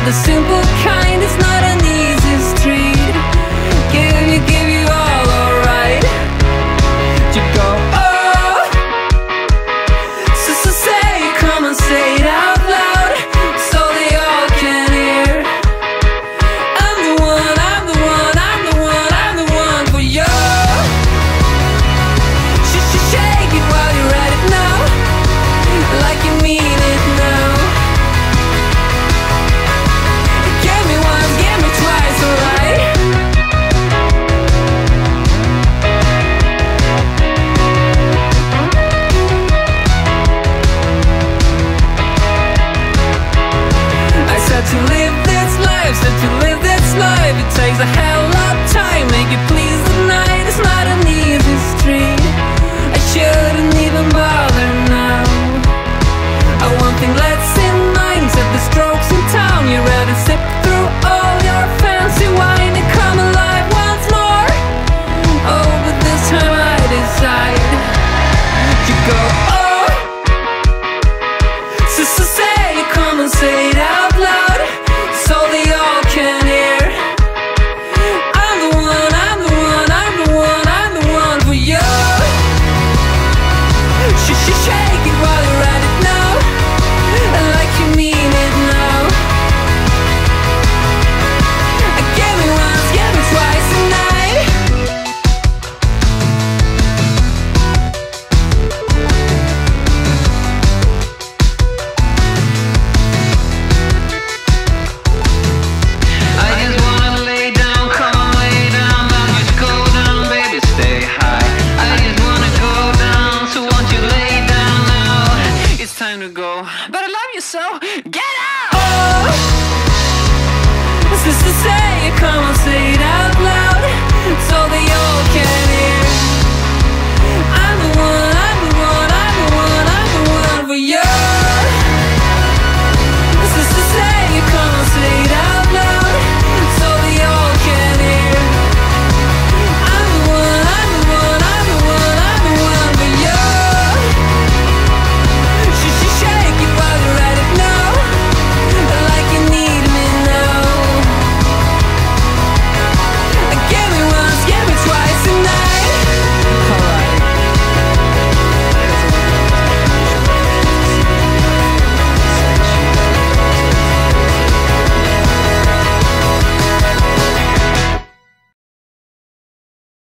the simple kind. It's not an easy street. Give you all alright. You go, oh, so say, come and say it out loud, so they all can hear. I'm the one, I'm the one, I'm the one, I'm the one for you. Shake it while you're at it now, like you mean it now. Give me once, give me twice, alright. I said to live this life, said to live this life. It takes a hell of time, make it please the night. It's not an easy street. I shouldn't even bother now. One thing let's in mind, set the strokes in town. You ready to sip through all your fancy wine and come alive once more? Oh, but this time I decide. You go, oh, so say, come and say it